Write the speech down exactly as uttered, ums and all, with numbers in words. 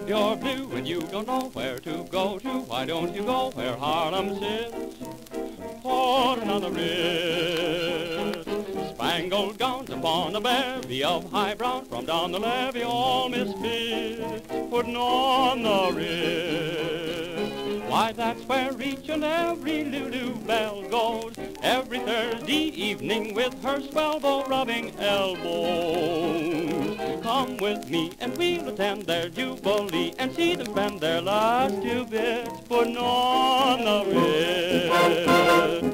You're blue and you don't know where to go to. Why don't you go where Harlem sits? Puttin' on the Ritz. Spangled gowns upon a bevy of high brown from down the levee, all misfits. Puttin' on the Ritz. Why, that's where each and every Lulu belle goes every Thursday evening with her swell bow rubbing elbows. Come with me and we'll attend their jubilee and see them spend their last two bits putting on the Ritz.